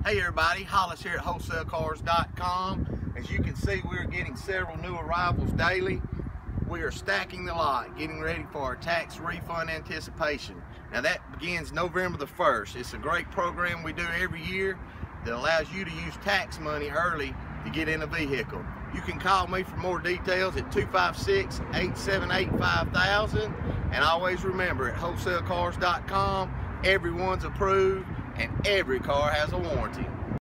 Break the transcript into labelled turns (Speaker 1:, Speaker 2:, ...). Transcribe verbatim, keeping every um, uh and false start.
Speaker 1: Hey everybody, Hollis here at Wholesale Cars dot com. As you can see, we're getting several new arrivals daily. We are stacking the lot, getting ready for our tax refund anticipation. Now that begins November the first. It's a great program we do every year that allows you to use tax money early to get in a vehicle. You can call me for more details at two five six, eight seven eight, five thousand. And always remember, at Wholesale Cars dot com, everyone's approved and every car has a warranty.